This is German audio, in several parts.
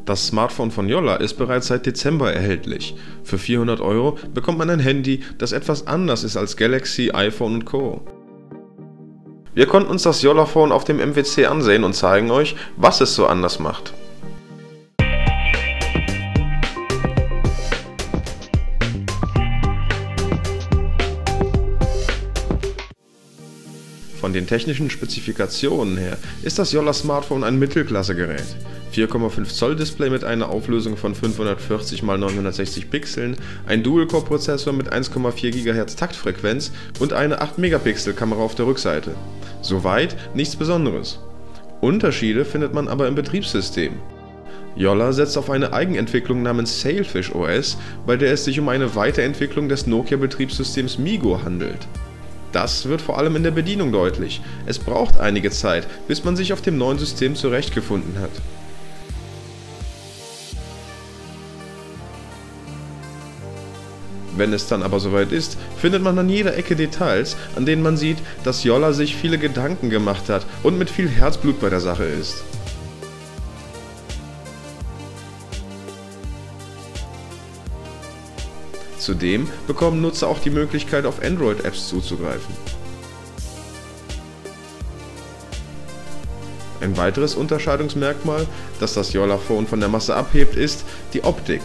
Das Smartphone von Jolla ist bereits seit Dezember erhältlich. Für 400 € bekommt man ein Handy, das etwas anders ist als Galaxy, iPhone und Co. Wir konnten uns das Jolla-Phone auf dem MWC ansehen und zeigen euch, was es so anders macht. Von den technischen Spezifikationen her ist das Jolla-Smartphone ein Mittelklasse-Gerät. 4,5 Zoll Display mit einer Auflösung von 540 x 960 Pixeln, ein Dual-Core-Prozessor mit 1,4 GHz Taktfrequenz und eine 8-Megapixel-Kamera auf der Rückseite. Soweit nichts Besonderes. Unterschiede findet man aber im Betriebssystem. Jolla setzt auf eine Eigenentwicklung namens Sailfish OS, bei der es sich um eine Weiterentwicklung des Nokia-Betriebssystems MeeGo handelt. Das wird vor allem in der Bedienung deutlich. Es braucht einige Zeit, bis man sich auf dem neuen System zurechtgefunden hat. Wenn es dann aber soweit ist, findet man an jeder Ecke Details, an denen man sieht, dass Jolla sich viele Gedanken gemacht hat und mit viel Herzblut bei der Sache ist. Zudem bekommen Nutzer auch die Möglichkeit, auf Android-Apps zuzugreifen. Ein weiteres Unterscheidungsmerkmal, das das Jolla-Phone von der Masse abhebt, ist die Optik.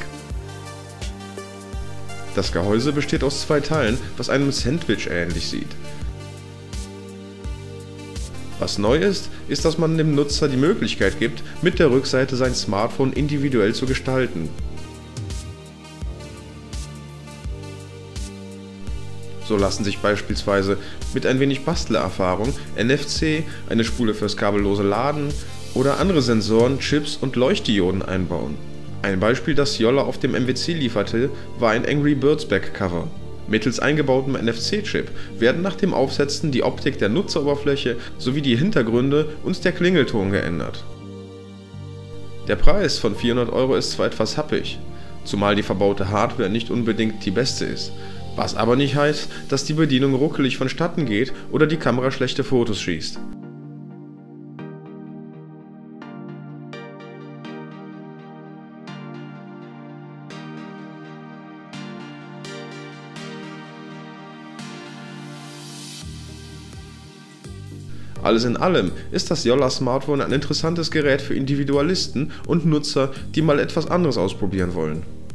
Das Gehäuse besteht aus zwei Teilen, was einem Sandwich ähnlich sieht. Was neu ist, ist, dass man dem Nutzer die Möglichkeit gibt, mit der Rückseite sein Smartphone individuell zu gestalten. So lassen sich beispielsweise mit ein wenig Bastelerfahrung NFC, eine Spule fürs kabellose Laden oder andere Sensoren, Chips und Leuchtdioden einbauen. Ein Beispiel, das Jolla auf dem MWC lieferte, war ein Angry Birds Backcover. Mittels eingebautem NFC-Chip werden nach dem Aufsetzen die Optik der Nutzeroberfläche sowie die Hintergründe und der Klingelton geändert. Der Preis von 400 € ist zwar etwas happig, zumal die verbaute Hardware nicht unbedingt die beste ist. Was aber nicht heißt, dass die Bedienung ruckelig vonstatten geht oder die Kamera schlechte Fotos schießt. Alles in allem ist das Jolla-Smartphone ein interessantes Gerät für Individualisten und Nutzer, die mal etwas anderes ausprobieren wollen.